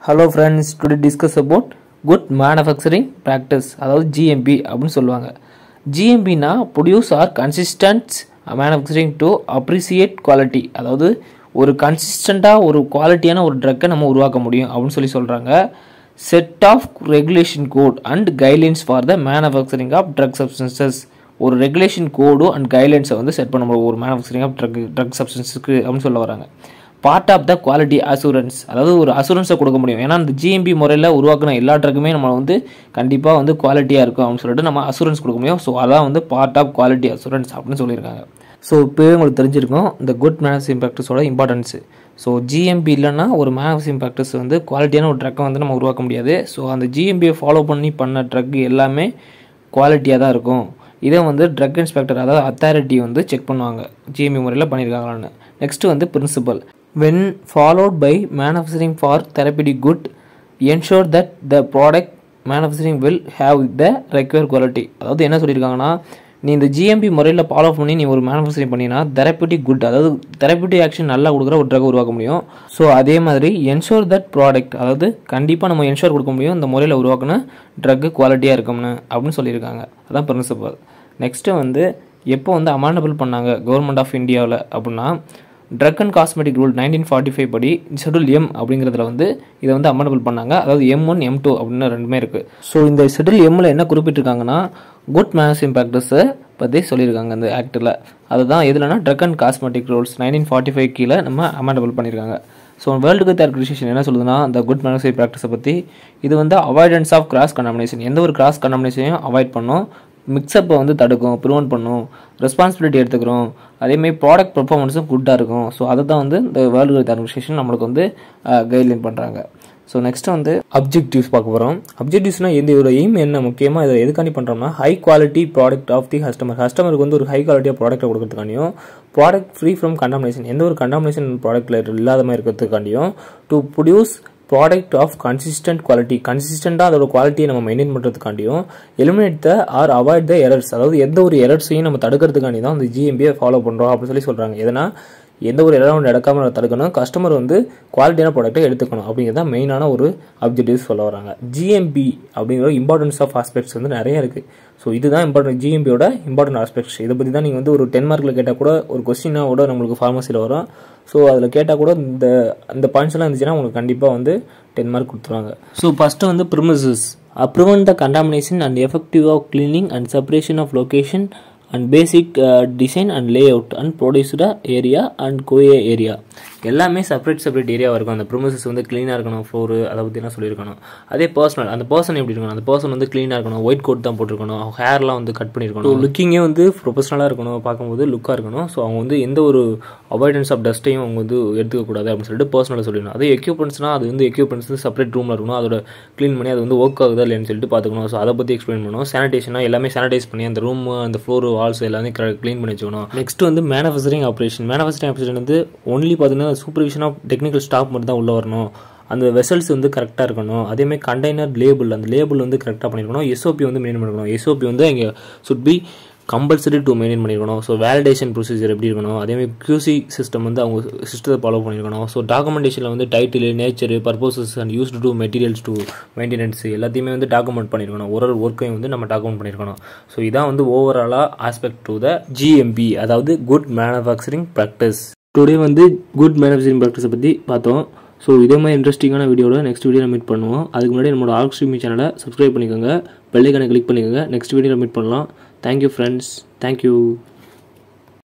Hello friends, today discuss about good manufacturing practice அதாவது GMP அப்படின்னு சொல்லுவாங்க. GMP னா produce or consistent manufacturing to appreciate quality, அதாவது ஒரு கன்சிஸ்டண்டாக ஒரு குவாலிட்டியான ஒரு ட்ரக்கை நம்ம உருவாக்க முடியும் அப்படின்னு சொல்கிறாங்க. Set of regulation code and guidelines for the manufacturing of drug substances. ஒரு ரெகுலேஷன் கோடு அண்ட் கைட்லைன்ஸை வந்து செட் பண்ண முடியும் ஒரு மேனுஃபேக்சரிங் ஆஃப் ட்ரக் சப்ஸ்டன்ஸுக்கு அப்படின்னு சொல்ல வராங்க. Part of the quality assurance, அதாவது ஒரு அசூரன்ஸை கொடுக்க முடியும். ஏன்னா அந்த ஜிஎம்பி முறையில் உருவாக்குன எல்லா ட்ரக்குமே நம்ம வந்து கண்டிப்பாக வந்து குவாலிட்டியாக இருக்கும் அப்படின்னு சொல்லிட்டு நம்ம அசூரன்ஸ் கொடுக்க முடியும். ஸோ அதான் வந்து பார்ட் ஆஃப் குவாலிட்டி அசூரன்ஸ் அப்படின்னு சொல்லியிருக்காங்க. ஸோ இப்போவே உங்களுக்கு தெரிஞ்சிருக்கும் இந்த குட் மேனுஃபேக்சரிங் ப்ராக்டிஸோட இம்பார்ட்டன்ஸு. ஸோ ஜிஎம்பி இல்லைன்னா ஒரு மேனுஃபேக்சரிங் ப்ராக்டிஸ் வந்து குவாலிட்டியான ஒரு ட்ரக்கை வந்து நம்ம உருவாக்க முடியாது. ஸோ அந்த ஜிஎம்பியை ஃபாலோ பண்ண ட்ரக் எல்லாமே குவாலிட்டியாக தான் இருக்கும். இதை வந்து ட்ரக் இன்ஸ்பெக்டர் அதாவது அத்தாரிட்டி வந்து செக் பண்ணுவாங்க ஜிஎம்பி முறையில் பண்ணியிருக்காங்களான்னு. நெக்ஸ்ட்டு வந்து principle. When followed by manufacturing for therapeutic good, ensure that the product manufacturing will have the required quality. அதாவது என்ன சொல்லியிருக்காங்கன்னா, நீ இந்த ஜிஎம்பி முறையில் ஃபாலோ பண்ணி நீ ஒரு மேனுஃபேக்சரிங் பண்ணினா தெரப்பியூட்டிக் குட், அதாவது தெரப்பியூட்டிக் ஆக்ஷன் நல்லா கொடுக்குற ஒரு ட்ரக் உருவாக்க முடியும். ஸோ அதே மாதிரி என்ஷோர் தட் ப்ராடக்ட், அதாவது கண்டிப்பாக நம்ம என்ஷோர் கொடுக்க முடியும் இந்த முறையில் உருவாக்குன ட்ரக்கு குவாலிட்டியாக இருக்கும்னு அப்படின்னு சொல்லியிருக்காங்க. அதான் பிரின்சிபல். நெக்ஸ்ட்டு வந்து எப்போ வந்து அமெண்டபிள் பண்ணாங்க கவர்மெண்ட் ஆஃப் இந்தியாவில் அப்படின்னா, ட்ரக் அண்ட் காஸ்மெட்டிக் ரூல் 1945 படி ஷெட்யூல் எம் அப்படிங்கிறதுல வந்து இதை வந்து அமெண்டபிள் பண்ணாங்க. அதாவது M1 M2 அப்படின்னு ரெண்டுமே இருக்குது. ஸோ இந்த ஷெட்யூல் எம்மில் என்ன குறிப்பிட்டிருக்காங்கன்னா, குட் மேனுஃபேக்சரிங் ப்ராக்டிஸை பற்றி சொல்லியிருக்காங்க இந்த ஆக்டில். அதுதான் எதுலன்னா ட்ரக் அண்ட் காஸ்மெட்டிக் ரூல்ஸ் 1945 கீழே நம்ம அமெண்டபிள் பண்ணியிருக்காங்க. ஸோ வேர்ல்டு ஹெல்த் ஆர்கனைசேஷன் என்ன சொல்லுதுன்னா, இந்த குட் மேனுஃபேக்சரிங் ப்ராக்டிஸை பற்றி இது வந்து அவாய்டன்ஸ் ஆஃப் கிராஸ் கண்டாமினேஷன், எந்த ஒரு கிராஸ் கண்டாமினேஷனையும் அவாய்ட் பண்ணோம், மிக்சப்பை வந்து தடுக்கும், ப்ரிவென்ட் பண்ணும், ரெஸ்பான்சிபிலிட்டி எடுத்துக்கிறோம், அதேமாதிரி ப்ராடக்ட் பர்ஃபார்மன்ஸும் குட்டாக இருக்கும். ஸோ அதை தான் வந்து இந்த வேர்ல்டு ஹெல்த் ஆர்கனைசேஷன் நம்மளுக்கு வந்து கைட்லைன் பண்ணுறாங்க. ஸோ நெக்ஸ்ட் வந்து அப்ஜெக்டிவ்ஸ் பார்க்க போகிறோம். அப்ஜெக்டிவ்ஸ்னால் இதோட எய்ம் என்ன, முக்கியமாக இதை எதுக்காண்டி பண்ணுறோம்னா, high quality product of the கஸ்டமருக்கு வந்து ஒரு ஹை குவாலிட்டியாக ப்ராடக்ட்டை கொடுக்கறதுக்காண்டியும், ப்ராடக்ட் ஃப்ரீ ஃப்ரம் கண்டாமினேஷன், எந்த ஒரு கண்டாமினேஷன் ப்ராடக்ட்டில் இல்லாத மாதிரி இருக்கிறதுக்காண்டியும், to produce product of consistent quality, கன்சிஸ்டண்டாக அதோட குவாலிட்டியை நம்ம மெயின்டைன் பண்ணுறதுக்காண்டியும், eliminate the or avoid the errors, அதாவது எந்த ஒரு எரர்ஸையும் நம்ம தடுக்கிறதுக்காண்டி தான் அந்த ஜிஎம்பியை ஃபாலோ பண்ணுறோம் அப்படின்னு சொல்கிறாங்க. எதனா எந்த ஒரு எரரும் நடக்காமல் தடுக்கணும், கஸ்டமர் வந்து குவாலிட்டியான ப்ராடக்ட்டை எடுத்துக்கணும் அப்படிங்கிறது தான் மெயினான ஒரு அப்ஜெக்டிவ்ஸ் சொல்ல வராங்க. ஜிஎம்பி அப்படிங்கிற இம்பார்ட்டன்ஸ் ஆஃப் ஆஸ்பெக்ட்ஸ் வந்து நிறைய இருக்குது. ஸோ இதுதான் இம்பார்ட்டன்ட், ஜிஎம்பியோட இம்பார்ட்டன்ட் ஆஸ்பெக்ட்ஸ். இதை பற்றி தான் நீங்கள் வந்து ஒரு 10 மார்க்கில் கேட்டால் கூட ஒரு கொஸ்டினாக கூட நம்மளுக்கு ஃபார்மசியில் வரும். ஸோ அதில் கேட்டால் கூட இந்த பாயிண்ட்ஸ்லாம் இருந்துச்சுன்னா உங்களுக்கு கண்டிப்பாக வந்து 10 மார்க் கொடுத்துருவாங்க. ஸோ ஃபஸ்ட்டு வந்து premises, prevent the contamination and effective of cleaning and separation of location and basic design and layout and produced area and coa area. எல்லாமே செப்பரேட் ஏரியாவாக இருக்கும். அந்த ப்ரிமிசஸ் வந்து க்ளீனாக இருக்கணும், ஃப்ளோரு அதை பற்றி என்ன சொல்லியிருக்கணும். அதே பர்சனல், அந்த பர்சன் எப்படி இருக்கணும், அந்த பர்சன் வந்து க்ளீனாக இருக்கணும், ஒயிட் கோட் தான் போட்டிருக்கணும், ஹேர்லாம் வந்து கட் பண்ணியிருக்கணும், லுக்கிங்கே வந்து ப்ரொஃபஷனலாக இருக்கணும், பார்க்கும்போது லுக்காக இருக்கணும். ஸோ அவங்க வந்து எந்த ஒரு அவாய்டன்ஸ் ஆஃப் டஸ்ட்டையும் அவங்க வந்து எடுத்துக்கக்கூடாது அப்படின்னு சொல்லிட்டு பர்சனலாக சொல்லிடணும். அதே எக்யூப்மெண்ட்ஸ்னால் அது வந்து எக்யூப்மெண்ட்ஸ் வந்து செப்பரேட் ரூமில் இருக்கணும், அதோட க்ளீன் பண்ணி அது வந்து ஒர்க் ஆகுதா இல்லைன்னு சொல்லிட்டு பார்த்துக்கணும். ஸோ அதை பற்றி எக்ஸ்பிளைன் பண்ணணும். சானிடேஷனாக எல்லாமே சானிடைஸ் பண்ணி அந்த ரூம், அந்த ஃப்ளோர், வால்ஸ் எல்லாமே க்ளீன் பண்ணி வச்சுக்கணும். நெக்ஸ்ட் வந்து மேனுஃபேக்சரிங் ஆப்ரேஷன் வந்து ஒன்லி பார்த்தீங்கன்னா சூப்பர்விஷன் ஆஃப் டெக்னிக்கல் ஸ்டாஃப் மட்டும் தான் உள்ளே வரணும். அந்த வெசல்ஸ் வந்து கரெக்டாக இருக்கணும். அதேமாதிரி கண்டெய்னர் லேபிள், அந்த லேபிள் வந்து கரெக்டாக பண்ணியிருக்கணும். எஸ்ஓபி வந்து மெயின்டைன் பண்ணிக்கணும். எஸ்ஓபி வந்து இங்கே should be compulsory to maintain பண்ணியிருக்கணும். ஸோ வேலிடேஷன் ப்ரொசீஜர் எப்படி இருக்கணும், அதேமாதிரி QC சிஸ்டம் வந்து அவங்க சிஸ்டத்தை ஃபாலோ பண்ணியிருக்கணும். ஸோ டாக்குமெண்டேஷனில் வந்து title, nature, purposes and used to materials to maintenance எல்லாத்தையுமே வந்து டாக்குமெண்ட் பண்ணியிருக்கணும். ஒரு ஒர்க்கையும் வந்து நம்ம டாக்குமெண்ட் பண்ணியிருக்கணும். ஸோ இதான் வந்து ஓவராலாக ஆஸ்பெக்ட் டு த GMP, அதாவது குட் மேனுஃபேக்சரிங் ப்ராக்டிஸ். டுடே வந்து குட் மேனுஃபேக்சரிங் ப்ராக்டிஸை பற்றி பார்த்தோம். ஸோ இதே மாதிரி இன்ட்ரெஸ்டிங்கான வீடியோட நெக்ஸ்ட் வீடியோவில் மீட் பண்ணுவோம். அதுக்கு முன்னாடி நம்மளோட ஆர்க்ஸ்ட்ரீமி சேனலை சப்ஸ்கிரைப் பண்ணிக்கோங்க, பெல் ஐகானை கிளிக் பண்ணிக்கோங்க. நெக்ஸ்ட் வீடியோவில் மீட் பண்ணலாம். Thank you friends, thank you.